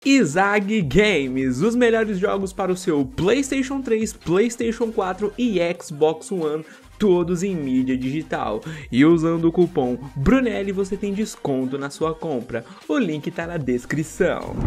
Izag Games, os melhores jogos para o seu PlayStation 3, PlayStation 4 e Xbox One, todos em mídia digital. E usando o cupom Brunelli você tem desconto na sua compra. O link tá na descrição.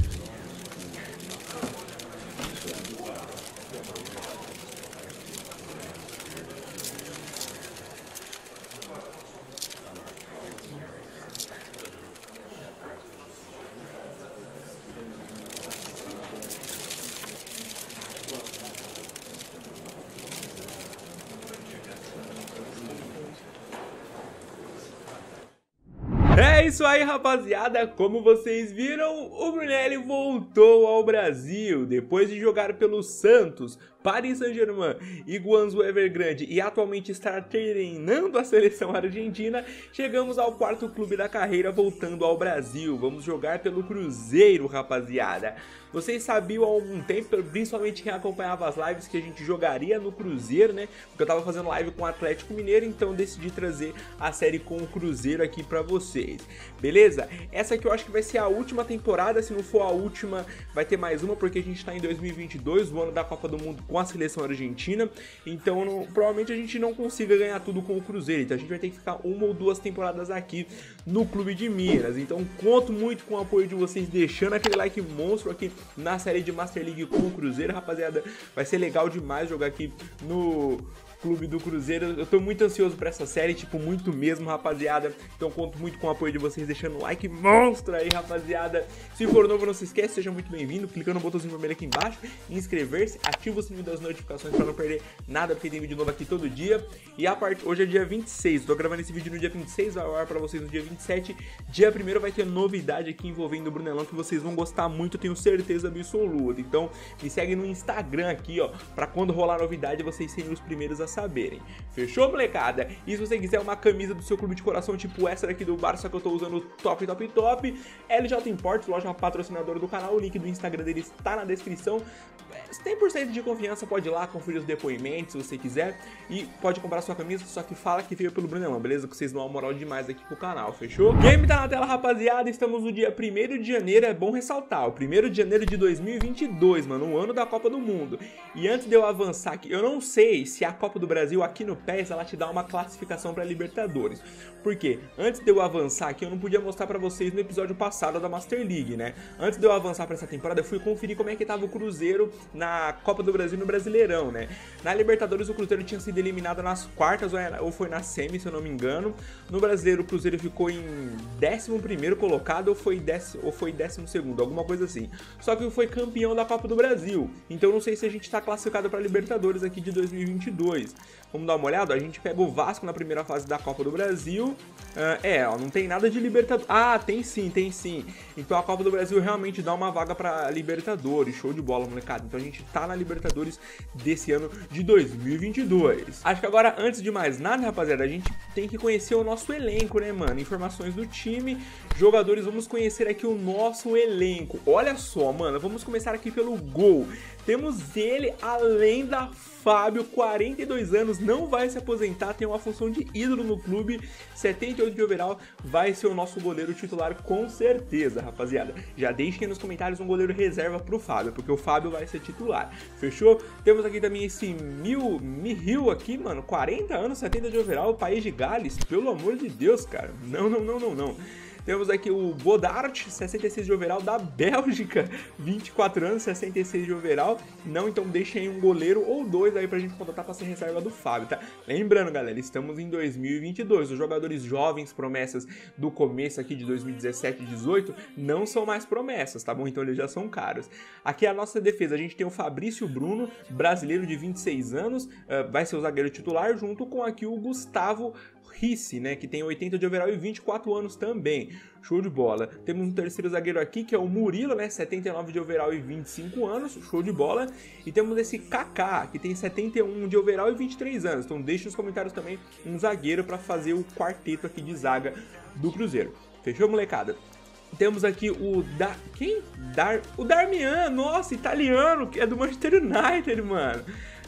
É isso aí, rapaziada, como vocês viram, o Brunelli voltou ao Brasil. Depois de jogar pelo Santos, Paris Saint-Germain e Guangzhou Evergrande e atualmente estar treinando a seleção argentina, chegamos ao quarto clube da carreira voltando ao Brasil. Vamos jogar pelo Cruzeiro, rapaziada. Vocês sabiam há algum tempo, principalmente quem acompanhava as lives, que a gente jogaria no Cruzeiro, né? Porque eu tava fazendo live com o Atlético Mineiro, então decidi trazer a série com o Cruzeiro aqui pra vocês. Beleza? Essa aqui eu acho que vai ser a última temporada, se não for a última, vai ter mais uma, porque a gente tá em 2022, o ano da Copa do Mundo com a seleção argentina, então provavelmente a gente não consiga ganhar tudo com o Cruzeiro, então a gente vai ter que ficar uma ou duas temporadas aqui no Clube de Minas. Então conto muito com o apoio de vocês, deixando aquele like monstro aqui na série de Master League com o Cruzeiro, rapaziada. Vai ser legal demais jogar aqui no Clube do Cruzeiro. Eu tô muito ansioso pra essa série, tipo, muito mesmo, rapaziada. Então conto muito com o apoio de vocês, deixando o like monstro aí, rapaziada. Se for novo, não se esquece, seja muito bem-vindo, clicando no botãozinho vermelho aqui embaixo, inscrever-se, ativa o sininho das notificações pra não perder nada, porque tem vídeo novo aqui todo dia. E hoje é dia 26, tô gravando esse vídeo no dia 26, vai ao ar pra vocês no dia 27. Dia 1º vai ter novidade aqui envolvendo o Brunelão, que vocês vão gostar muito, tenho certeza absoluta. Então me segue no Instagram aqui, ó, pra quando rolar novidade vocês serem os primeiros a saberem. Fechou, molecada? E se você quiser uma camisa do seu clube de coração, tipo essa daqui do Barça, que eu tô usando top, LJ Imports, loja patrocinadora do canal, o link do Instagram deles tá na descrição. 100% de confiança, pode ir lá, conferir os depoimentos se você quiser, e pode comprar sua camisa, só que fala que veio pelo Brunelão, beleza? Que vocês dão uma moral demais aqui pro canal, fechou? Game tá na tela, rapaziada, estamos no dia 1º de janeiro, é bom ressaltar, o 1º de janeiro de 2022, mano, o ano da Copa do Mundo. E antes de eu avançar aqui, eu não sei se a Copa do Brasil aqui no PES, ela te dá uma classificação pra Libertadores. Por quê? Antes de eu avançar aqui, eu não podia mostrar pra vocês no episódio passado da Master League, né? Antes de eu avançar pra essa temporada, eu fui conferir como é que tava o Cruzeiro na Copa do Brasil no Brasileirão, né? Na Libertadores o Cruzeiro tinha sido eliminado nas quartas ou foi na semi, se eu não me engano. No Brasileiro o Cruzeiro ficou em 11º colocado ou foi 12º, alguma coisa assim. Só que foi campeão da Copa do Brasil. Então não sei se a gente tá classificado pra Libertadores aqui de 2022. Vamos dar uma olhada? A gente pega o Vasco na primeira fase da Copa do Brasil. Ó, não tem nada de Libertadores. Ah, tem sim. Então a Copa do Brasil realmente dá uma vaga pra Libertadores. Show de bola, molecada. Então a gente tá na Libertadores desse ano de 2022. Acho que agora, antes de mais nada, rapaziada, a gente tem que conhecer o nosso elenco, né, mano? Informações do time, jogadores, vamos conhecer aqui o nosso elenco. Olha só, mano, vamos começar aqui pelo gol. Temos ele, a lenda Fábio, 42 anos, não vai se aposentar, tem uma função de ídolo no clube, 78 de overall, vai ser o nosso goleiro titular com certeza, rapaziada. Já deixem nos comentários um goleiro reserva pro Fábio, porque o Fábio vai ser titular, fechou? Temos aqui também esse Mihil aqui, mano, 40 anos, 70 de overall, País de Gales, pelo amor de Deus, cara, não. Temos aqui o Bodart, 66 de overall, da Bélgica, 24 anos, 66 de overall. Não, então deixem aí um goleiro ou dois aí pra gente contratar pra ser reserva do Fábio, tá? Lembrando, galera, estamos em 2022, os jogadores jovens, promessas do começo aqui de 2017 e 2018, não são mais promessas, tá bom? Então eles já são caros. Aqui a nossa defesa, a gente tem o Fabrício Bruno, brasileiro de 26 anos, vai ser o zagueiro titular, junto com aqui o Gustavo Ricci, né, que tem 80 de overall e 24 anos também. Show de bola. Temos um terceiro zagueiro aqui, que é o Murilo, né, 79 de overall e 25 anos. Show de bola. E temos esse Kaká, que tem 71 de overall e 23 anos. Então deixe nos comentários também um zagueiro para fazer o quarteto aqui de zaga do Cruzeiro. Fechou, molecada? Temos aqui o o Darmian, nossa, italiano, que é do Manchester United, mano.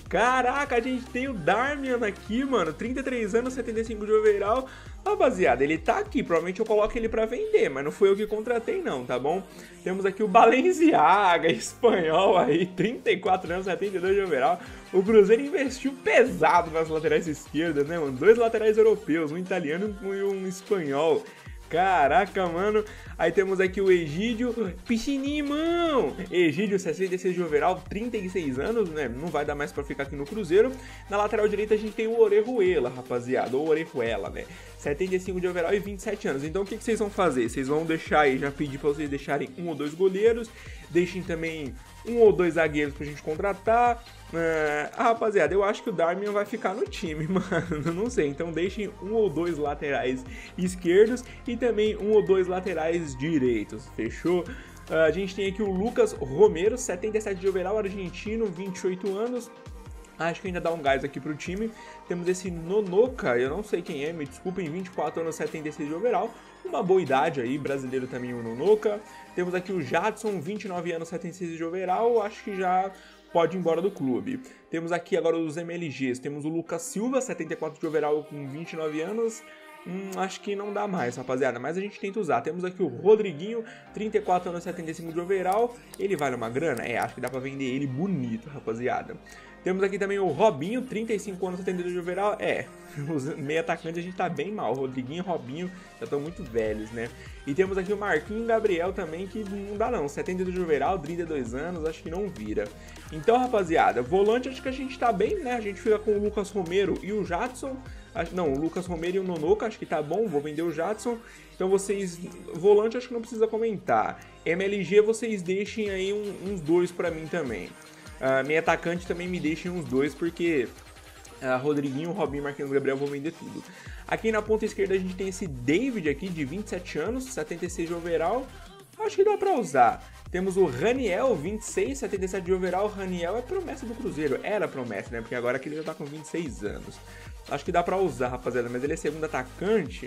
Caraca, a gente tem o Darmian aqui, mano. 33 anos, 75 de overall. Rapaziada, ele tá aqui. Provavelmente eu coloco ele pra vender, mas não foi eu que contratei não, tá bom? Temos aqui o Balenciaga, espanhol aí. 34 anos, 72 de overall. O Cruzeiro investiu pesado nas laterais esquerdas, né, mano? 2 laterais europeus, um italiano e um espanhol. Caraca, mano. Aí temos aqui o Egídio. Piscinimão! Egídio, 66 de overall, 36 anos, né? Não vai dar mais pra ficar aqui no Cruzeiro. Na lateral direita a gente tem o Orejuela, rapaziada. Ou Orejuela, né? 75 de overall e 27 anos. Então o que vocês vão fazer? Vocês vão deixar aí, já pedi pra vocês deixarem 1 ou 2 goleiros. Deixem também 1 ou 2 zagueiros pra gente contratar. Rapaziada, eu acho que o Darmian vai ficar no time, mano. Não sei, então deixem 1 ou 2 laterais esquerdos e também 1 ou 2 laterais direitos, fechou? A gente tem aqui o Lucas Romero, 77 de overall, argentino, 28 anos. Acho que ainda dá um gás aqui pro time. Temos esse Nonoka, eu não sei quem é, me desculpem, 24 anos, 76 de overall. Uma boa idade aí, brasileiro também o Nonoka. Temos aqui o Jadson, 29 anos, 76 de overall. Acho que já pode ir embora do clube. Temos aqui agora os MLGs. Temos o Lucas Silva, 74 de overall com 29 anos. Acho que não dá mais, rapaziada, mas a gente tenta usar. Temos aqui o Rodriguinho, 34 anos, 75 de overall. Ele vale uma grana? Acho que dá pra vender ele bonito, rapaziada. Temos aqui também o Robinho, 35 anos, 72 de overall. Os meio atacantes a gente tá bem mal. Rodriguinho e Robinho já estão muito velhos, né? E temos aqui o Marquinhos Gabriel também, que não dá não. 72 de overall, 32 anos, acho que não vira. Então, rapaziada, volante acho que a gente tá bem, né? A gente fica com o Lucas Romero e o Jadson. Não, o Lucas Romero e o Nonoka, acho que tá bom, vou vender o Jadson. Então vocês, volante acho que não precisa comentar. MLG vocês deixem aí uns 2 pra mim também. Meio atacante também me deixem uns 2, porque Rodriguinho, Robinho, Marquinhos Gabriel vou vender tudo. Aqui na ponta esquerda a gente tem esse David aqui, de 27 anos, 76 de overall. Acho que dá pra usar. Temos o Raniel, 26, 77 de overall. Raniel é promessa do Cruzeiro. Era promessa, né? Porque agora que ele já tá com 26 anos. Acho que dá pra usar, rapaziada. Mas ele é segundo atacante.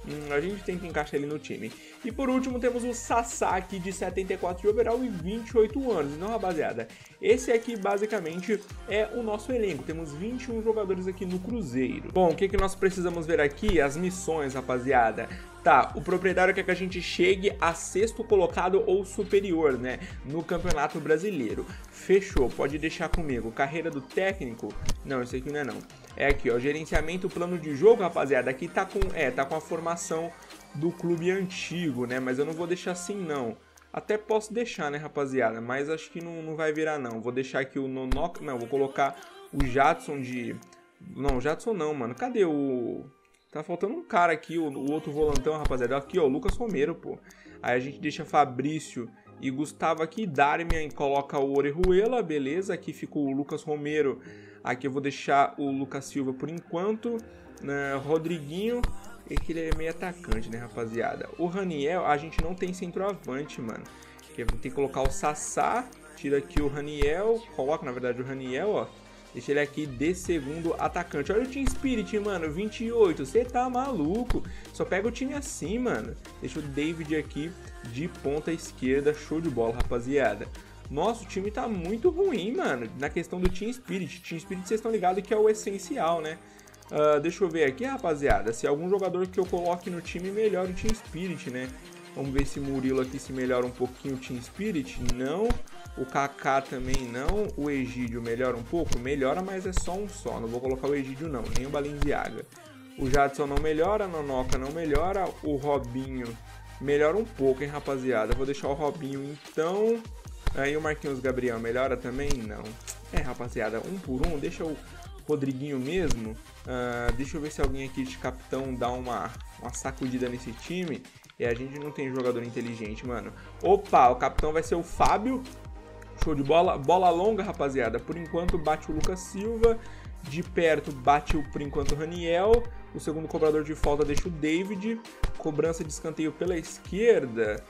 A gente tem que encaixar ele no time. E por último temos o Sassá aqui de 74 de overall e 28 anos. Então, rapaziada, esse aqui basicamente é o nosso elenco. Temos 21 jogadores aqui no Cruzeiro. Bom, o que nós precisamos ver aqui? As missões, rapaziada. Tá, o proprietário quer que a gente chegue a 6º colocado ou superior, né, no Campeonato Brasileiro. Fechou, pode deixar comigo. Carreira do técnico? Não, isso aqui não é não. É aqui, ó, gerenciamento, plano de jogo, rapaziada. Aqui tá com a formação do clube antigo, né, mas eu não vou deixar assim não. Até posso deixar, né, rapaziada, mas acho que não vai virar não. Vou deixar aqui o Nonoka, não, vou colocar o Jadson de... Não, Jadson não, mano, cadê o... Tá faltando um cara aqui, o outro volantão, rapaziada. Aqui, ó, o Lucas Romero, pô. Aí a gente deixa Fabrício e Gustavo aqui. Darmian coloca o Orejuela, beleza. Aqui ficou o Lucas Romero. Aqui eu vou deixar o Lucas Silva por enquanto. Rodriguinho, e que ele é meio atacante, né, rapaziada. O Raniel, a gente não tem centroavante, mano. Tem que colocar o Sassá. Tira aqui o Raniel. Coloca, na verdade, o Raniel, ó. Deixa ele aqui de segundo atacante. Olha o Team Spirit, mano, 28. Você tá maluco? Só pega o time assim, mano. Deixa o David aqui de ponta esquerda. Show de bola, rapaziada. Nossa, o time tá muito ruim, mano, na questão do Team Spirit. Team Spirit, vocês estão ligados que é o essencial, né? Deixa eu ver aqui, rapaziada, se algum jogador que eu coloque no time melhora o Team Spirit, né? Vamos ver se Murilo aqui se melhora um pouquinho o Team Spirit. Não. O Kaká também não. O Egídio melhora um pouco? Melhora, mas é só um só. Não vou colocar o Egídio não, nem o Balenciaga. O Jadson não melhora, a Nonoka não melhora. O Robinho melhora um pouco, hein, rapaziada. Vou deixar o Robinho então. Aí o Marquinhos Gabriel melhora também? Não. Rapaziada, um por um. Deixa o Rodriguinho mesmo. Deixa eu ver se alguém aqui de capitão dá uma sacudida nesse time. E a gente não tem jogador inteligente, mano. Opa, o capitão vai ser o Fábio. Show de bola. Bola longa, rapaziada. Por enquanto bate o Lucas Silva. De perto bate por enquanto o Raniel. O segundo cobrador de falta deixa o David. Cobrança de escanteio pela esquerda.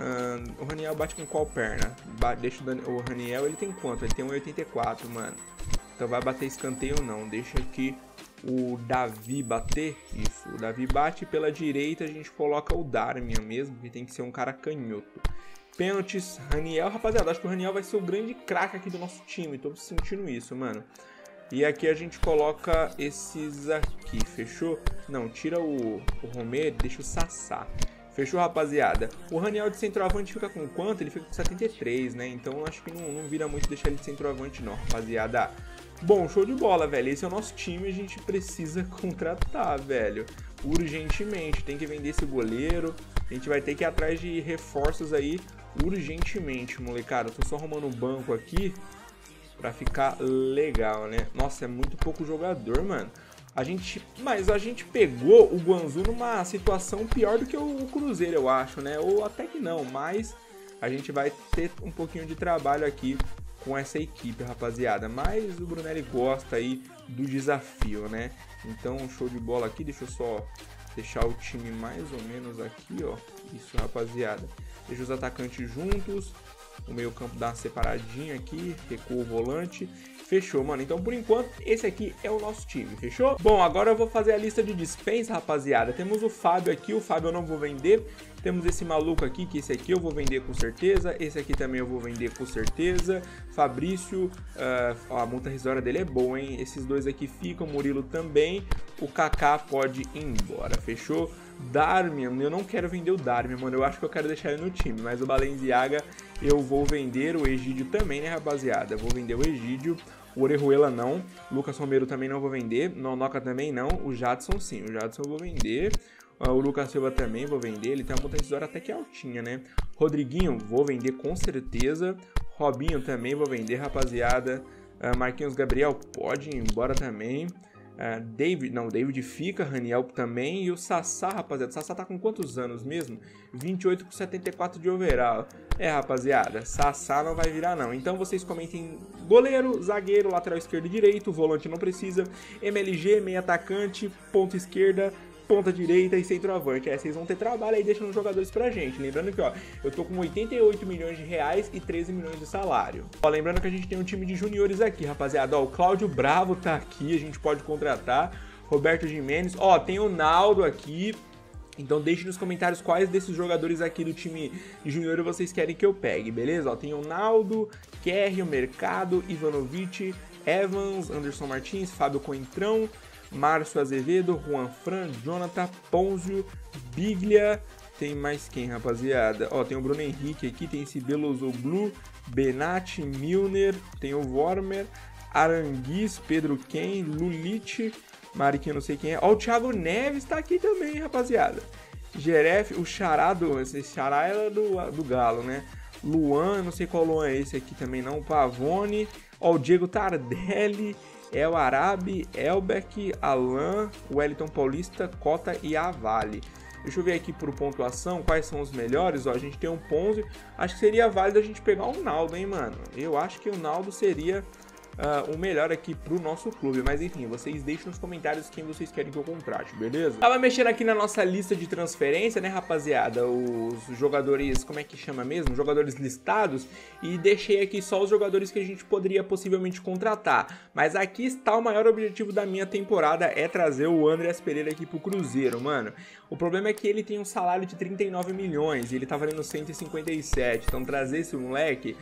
O Raniel bate com qual perna? Deixa o Raniel, ele tem quanto? Ele tem 1,84, mano. Então vai bater escanteio ou não? Deixa aqui o Davi bater. Isso, o Davi bate. Pela direita a gente coloca o Darmian mesmo, que tem que ser um cara canhoto. Pênaltis, Raniel. Rapaziada, acho que o Raniel vai ser o grande craque aqui do nosso time. Tô sentindo isso, mano. E aqui a gente coloca esses aqui, fechou? Não, tira o Romero, deixa o Sassá. Fechou, rapaziada? O Raniel de centroavante fica com quanto? Ele fica com 73, né? Então acho que não vira muito deixar ele de centroavante não, rapaziada. Bom, show de bola, velho. Esse é o nosso time, a gente precisa contratar, velho. Urgentemente, tem que vender esse goleiro. A gente vai ter que ir atrás de reforços aí urgentemente, molecada. Eu tô só arrumando um banco aqui pra ficar legal, né? Nossa, é muito pouco jogador, mano. Mas a gente pegou o Guangzhou numa situação pior do que o Cruzeiro, eu acho, né? Ou até que não, mas a gente vai ter um pouquinho de trabalho aqui com essa equipe, rapaziada. Mas o Brunelli gosta aí do desafio, né? Então, show de bola aqui. Deixa eu só deixar o time mais ou menos aqui, ó. Isso, rapaziada. Deixa os atacantes juntos. O meio campo dá uma separadinha aqui. Recua o volante. Fechou, mano. Então, por enquanto, esse aqui é o nosso time, fechou? Bom, agora eu vou fazer a lista de dispensa, rapaziada. Temos o Fábio aqui, o Fábio eu não vou vender. Temos esse maluco aqui, que esse aqui eu vou vender com certeza. Esse aqui também eu vou vender com certeza. Fabrício, a multa rescisória dele é boa, hein? Esses dois aqui ficam, Murilo também. O Kaká pode ir embora, fechou? Darmian, eu não quero vender o Darmian, mano. Eu acho que eu quero deixar ele no time. Mas o Balenciaga eu vou vender. O Egídio também, né, rapaziada? Eu vou vender o Egídio. O Orejuela não. Lucas Romero também não vou vender. Nonoca também não. O Jadson sim. O Jadson eu vou vender. O Lucas Silva também vou vender. Ele tem uma multa rescisória até que altinha, né? Rodriguinho vou vender com certeza. Robinho também vou vender, rapaziada. Marquinhos Gabriel pode ir embora também. David fica, Raniel também. E o Sassá, rapaziada. O Sassá tá com quantos anos mesmo? 28 com 74 de overall. Rapaziada, Sassá não vai virar não. Então vocês comentem goleiro, zagueiro, lateral esquerdo e direito. Volante não precisa. MLG, meio atacante, ponta esquerda, ponta direita e centroavante. Vocês vão ter trabalho aí deixando os jogadores pra gente. Lembrando que, ó, eu tô com 88 milhões de reais e 13 milhões de salário. Ó, lembrando que a gente tem um time de juniores aqui, rapaziada. Ó, o Cláudio Bravo tá aqui, a gente pode contratar. Roberto Jimenez. Ó, tem o Naldo aqui. Então deixe nos comentários quais desses jogadores aqui do time de junior vocês querem que eu pegue, beleza? Ó, tem o Naldo, Kerry, o Mercado, Ivanovic, Evans, Anderson Martins, Fábio Coentrão, Márcio Azevedo, Juan Fran, Jonathan, Ponzio, Biglia. Tem mais quem, rapaziada? Ó, tem o Bruno Henrique aqui, tem esse Belozoglu, Benatti, Milner, tem o Vormer, Aranguiz, Pedro Ken, Lulit, Mariquinha, não sei quem é. Ó, o Thiago Neves tá aqui também, rapaziada. Jeref, o Charado, esse Chará era do Galo, né? Luan, não sei qual Luan é esse aqui também não. Pavone. Ó, o Diego Tardelli, El Arabi, Elbeck, Alan, Wellington Paulista, Cota e Avale. Deixa eu ver aqui por pontuação quais são os melhores. Ó, a gente tem um Ponzi. Acho que seria válido a gente pegar o Naldo, hein, mano? Eu acho que o Naldo seria o melhor aqui pro nosso clube. Mas enfim, vocês deixem nos comentários quem vocês querem que eu contrate, beleza? Tava mexendo aqui na nossa lista de transferência, né, rapaziada? Os jogadores, como é que chama mesmo? Jogadores listados. E deixei aqui só os jogadores que a gente poderia possivelmente contratar. Mas aqui está o maior objetivo da minha temporada, é trazer o Andreas Pereira aqui pro Cruzeiro, mano. O problema é que ele tem um salário de 39 milhões e ele tá valendo 157. Então trazer esse moleque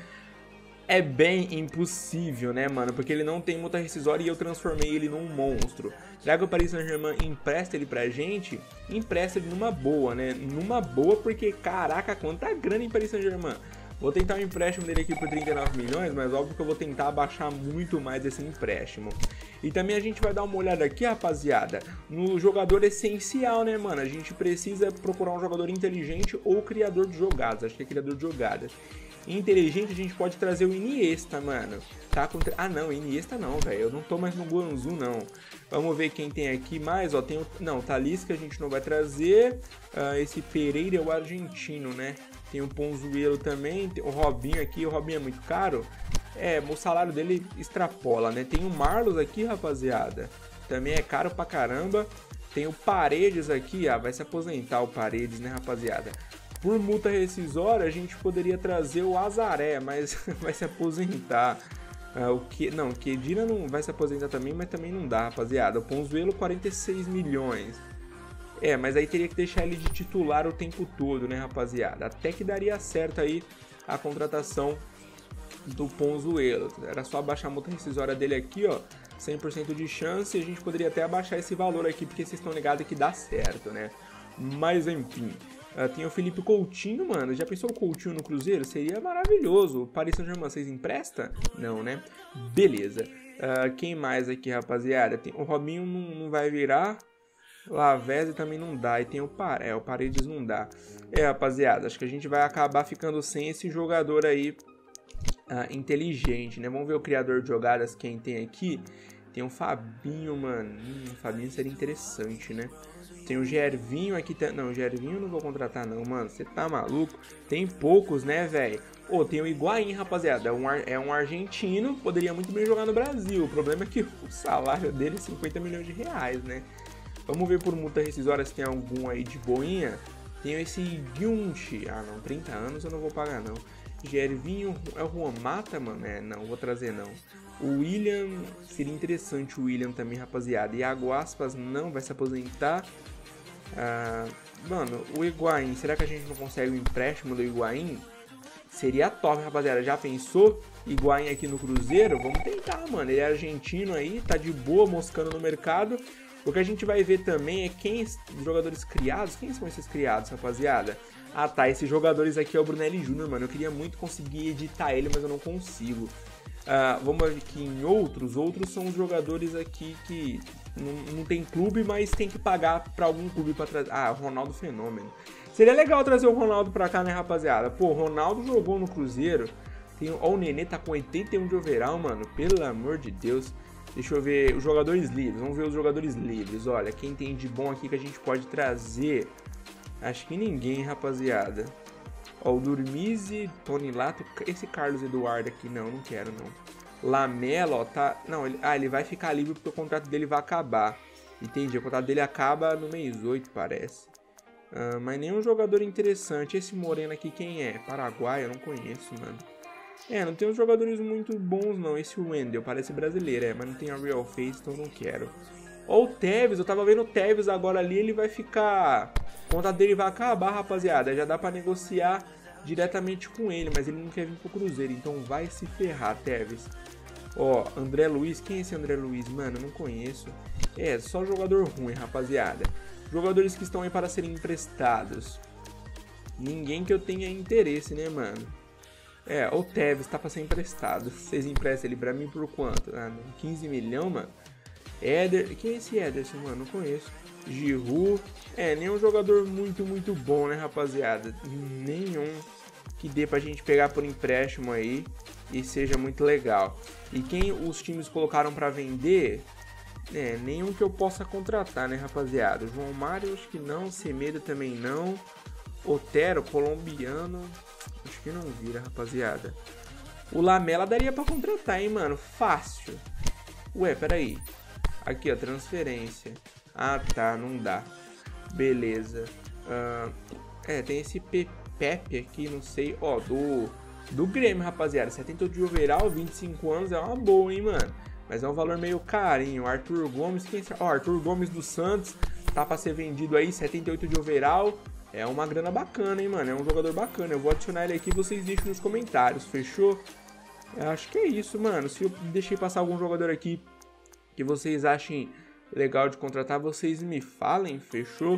é bem impossível, né, mano? Porque ele não tem multa rescisória e eu transformei ele num monstro. Já que o Paris Saint-Germain empresta ele pra gente, empresta ele numa boa, né? Numa boa, porque, caraca, quanta grana em Paris Saint-Germain. Vou tentar um empréstimo dele aqui por 39 milhões, mas óbvio que eu vou tentar abaixar muito mais esse empréstimo. E também a gente vai dar uma olhada aqui, rapaziada, no jogador essencial, né, mano? A gente precisa procurar um jogador inteligente ou criador de jogadas. Acho que é criador de jogadas. Inteligente, a gente pode trazer o Iniesta, mano. Tá com... Ah, não, Iniesta não, velho. Eu não tô mais no Guangzhou, não. Vamos ver quem tem aqui mais, ó. Tem o... Não, Talisca a gente não vai trazer. Esse Pereira é o argentino, né? Tem o Ponzuelo também. Tem o Robinho aqui. O Robinho é muito caro. O salário dele extrapola, né? Tem o Marlos aqui, rapaziada. Também é caro pra caramba. Tem o Paredes aqui, vai se aposentar o Paredes, né, rapaziada? Por multa rescisória, a gente poderia trazer o Azaré, mas vai se aposentar. O Kedira não vai se aposentar também, mas também não dá, rapaziada. O Ponzuelo, 46 milhões. Mas aí teria que deixar ele de titular o tempo todo, né, rapaziada? Até que daria certo aí a contratação do Ponzuelo. Era só baixar a multa rescisória dele aqui, ó. 100% de chance, a gente poderia até abaixar esse valor aqui, porque vocês estão ligados que dá certo, né? Mas enfim, tem o Felipe Coutinho, mano. Já pensou o Coutinho no Cruzeiro? Seria maravilhoso. Paris Saint-Germain, vocês emprestam? Não, né? Beleza. Quem mais aqui, rapaziada? Tem, o Robinho não vai virar. Lavezzi também não dá. E tem o Paredes não dá. Rapaziada, acho que a gente vai acabar ficando sem esse jogador aí inteligente, né? Vamos ver o criador de jogadas, quem tem aqui. Tem o Fabinho, mano. O Fabinho seria interessante, né? Tem o Gervinho aqui. Não, o Gervinho eu não vou contratar não, mano. Você tá maluco? Tem poucos, né, velho? Tem o Higuaín, rapaziada. É um argentino. Poderia muito bem jogar no Brasil. O problema é que o salário dele é 50 milhões de reais, né? Vamos ver por multa rescisória se tem algum aí de boinha. Tem esse Gyunchi. Não. 30 anos eu não vou pagar, não. Gervinho. É o Juan Mata, mano? Não. Vou trazer, não. O William. Seria interessante o William também, rapaziada. Iago Aspas não vai se aposentar. Mano, o Higuaín, será que a gente não consegue o empréstimo do Higuaín? Seria top, rapaziada. Já pensou? Higuaín aqui no Cruzeiro? Vamos tentar, mano. Ele é argentino aí, tá de boa, moscando no mercado. O que a gente vai ver também é os jogadores criados. Quem são esses criados, rapaziada? Tá, esses jogadores aqui é o Brunelli Júnior, mano. Eu queria muito conseguir editar ele, mas eu não consigo. Vamos ver aqui em outros. Outros são os jogadores aqui que não tem clube, mas tem que pagar pra algum clube pra trazer. Ronaldo Fenômeno. Seria legal trazer o Ronaldo pra cá, né, rapaziada? Pô, o Ronaldo jogou no Cruzeiro. O Nenê tá com 81 de overall, mano. Pelo amor de Deus. Deixa eu ver os jogadores livres. Vamos ver os jogadores livres. Olha, quem tem de bom aqui que a gente pode trazer? Acho que ninguém, rapaziada. O Durmizi, Tony Lato, esse Carlos Eduardo aqui, não quero, não. Lamela, tá... Não, ele vai ficar livre porque o contrato dele vai acabar. Entendi, o contrato dele acaba no mês 8, parece. Mas nenhum jogador interessante. Esse Moreno aqui, quem é? Paraguai, eu não conheço, mano. Não tem uns jogadores muito bons, não. Esse Wendel parece brasileiro, mas não tem a Real Face, então não quero. O Tevez, eu tava vendo o Tevez agora ali, ele vai ficar... O contrato dele vai acabar, rapaziada. Já dá pra negociar diretamente com ele, mas ele não quer vir pro Cruzeiro, então vai se ferrar, Tevez. André Luiz, quem é esse André Luiz? Mano, eu não conheço. Só jogador ruim, rapaziada. Jogadores que estão aí para serem emprestados. Ninguém que eu tenha interesse, né, mano? O Tevez tá pra ser emprestado. Vocês emprestam ele pra mim por quanto? 15 milhões, mano? Quem é esse Ederson, mano? Não conheço. Giroud. Nenhum jogador muito bom, né, rapaziada? Nenhum que dê pra gente pegar por empréstimo aí e seja muito legal. E quem os times colocaram pra vender, nenhum que eu possa contratar, né, rapaziada? João Mário, acho que não. Semedo também não. Otero, colombiano, acho que não vira, rapaziada. O Lamela daria pra contratar, hein, mano? Fácil. Peraí. Aqui, ó, transferência. Tá, não dá. Beleza. Tem esse Pepe aqui, não sei. Do Grêmio, rapaziada. 78 de overall, 25 anos, é uma boa, hein, mano. Mas é um valor meio carinho. Arthur Gomes, quem é? Arthur Gomes do Santos. Tá pra ser vendido aí, 78 de overall. É uma grana bacana, hein, mano. É um jogador bacana. Eu vou adicionar ele aqui, vocês deixam nos comentários, fechou? Eu acho que é isso, mano. Se eu deixei passar algum jogador aqui que vocês achem legal de contratar, vocês me falem, fechou?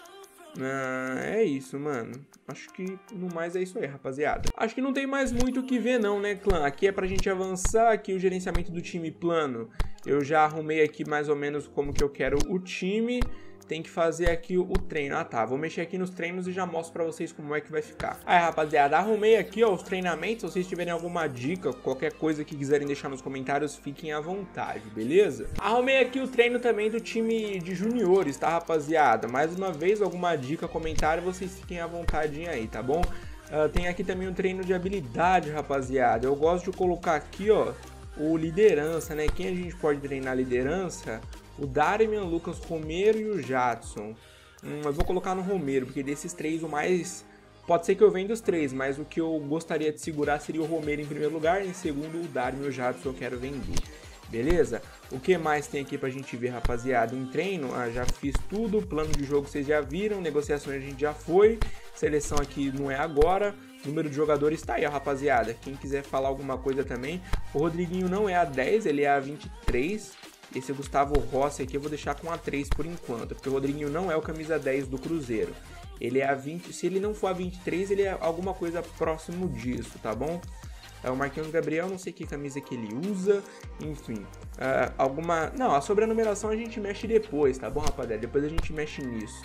É isso, mano. Acho que no mais é isso aí, rapaziada. Acho que não tem mais muito o que ver não, né, clã? Aqui é pra gente avançar, aqui o gerenciamento do time plano. Eu já arrumei aqui mais ou menos como que eu quero o time. Tem que fazer aqui o treino. Tá, vou mexer aqui nos treinos e já mostro pra vocês como é que vai ficar. Aí, rapaziada, arrumei aqui, ó, os treinamentos. Se vocês tiverem alguma dica, qualquer coisa que quiserem deixar nos comentários, fiquem à vontade, beleza? Arrumei aqui o treino também do time de juniores, tá, rapaziada? Mais uma vez, alguma dica, comentário, vocês fiquem à vontade aí, tá bom? Tem aqui também o treino de habilidade, rapaziada. Eu gosto de colocar aqui, ó, o liderança, né? Quem a gente pode treinar liderança? O Darmian, Lucas Romero e o Jadson. Eu vou colocar no Romero, porque desses três o mais... Pode ser que eu venda os três, mas o que eu gostaria de segurar seria o Romero em primeiro lugar. Em segundo, o Darmian e o Jadson eu quero vender. Beleza? O que mais tem aqui pra gente ver, rapaziada? Em treino, já fiz tudo. Plano de jogo vocês já viram. Negociações a gente já foi. Seleção aqui não é agora. Número de jogadores tá aí, ó, rapaziada. Quem quiser falar alguma coisa também. O Rodriguinho não é a 10, ele é a 23. Esse Gustavo Rossi aqui eu vou deixar com a 3 por enquanto, porque o Rodriguinho não é o camisa 10 do Cruzeiro. Ele é a 20, se ele não for a 23, ele é alguma coisa próximo disso, tá bom? O Marquinhos Gabriel, não sei que camisa que ele usa, enfim. Não, a sobrenumeração a gente mexe depois, tá bom, rapaziada? Depois a gente mexe nisso.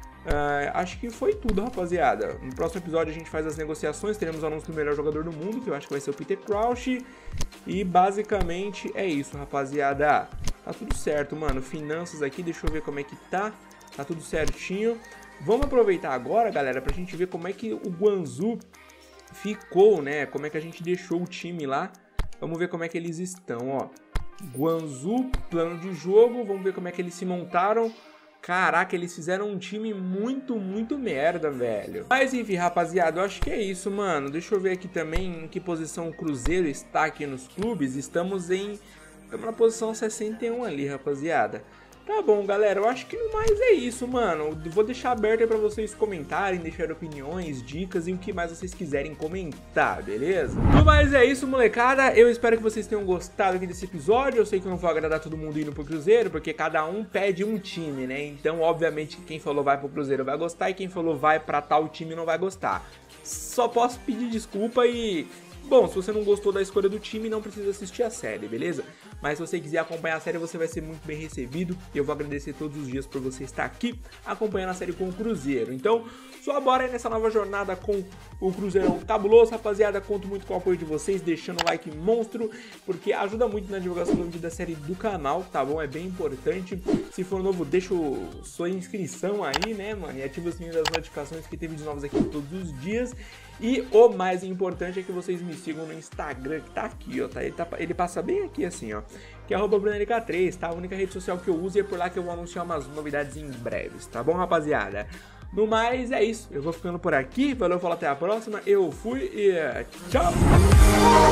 Acho que foi tudo, rapaziada. No próximo episódio a gente faz as negociações, teremos o anúncio do melhor jogador do mundo, que eu acho que vai ser o Peter Crouch. E basicamente é isso, rapaziada. Tá tudo certo, mano. Finanças aqui, deixa eu ver como é que tá. Tá tudo certinho. Vamos aproveitar agora, galera, pra gente ver como é que o Guangzhou ficou, né? Como é que a gente deixou o time lá. Vamos ver como é que eles estão, ó. Guangzhou, plano de jogo. Vamos ver como é que eles se montaram. Caraca, eles fizeram um time muito merda, velho. Mas enfim, rapaziada, eu acho que é isso, mano. Deixa eu ver aqui também em que posição o Cruzeiro está aqui nos clubes. Estamos na posição 61 ali, rapaziada. Tá bom, galera, eu acho que no mais é isso, mano. Vou deixar aberto aí pra vocês comentarem, deixar opiniões, dicas e o que mais vocês quiserem comentar, beleza? No mais é isso, molecada. Eu espero que vocês tenham gostado aqui desse episódio. Eu sei que eu não vou agradar todo mundo indo pro Cruzeiro, porque cada um pede um time, né? Então, obviamente, quem falou vai pro Cruzeiro vai gostar e quem falou vai pra tal time não vai gostar. Só posso pedir desculpa e... Bom, se você não gostou da escolha do time, não precisa assistir a série, beleza? Mas se você quiser acompanhar a série, você vai ser muito bem recebido. E eu vou agradecer todos os dias por você estar aqui acompanhando a série com o Cruzeiro. Então, só bora aí nessa nova jornada com o Cruzeirão cabuloso, rapaziada. Conto muito com o apoio de vocês, deixando o like monstro, porque ajuda muito na divulgação do vídeo da série do canal, tá bom? É bem importante. Se for novo, deixa sua inscrição aí, né, mano? E ativa o sininho das notificações, que tem vídeos novos aqui todos os dias. E o mais importante é que vocês me sigam no Instagram, que tá aqui, ó, ele passa bem aqui assim, ó, que é @BrunoLK3, tá? A única rede social que eu uso e é por lá que eu vou anunciar umas novidades em breves, tá bom, rapaziada? No mais, é isso, eu vou ficando por aqui, valeu, falou, até a próxima, eu fui e tchau!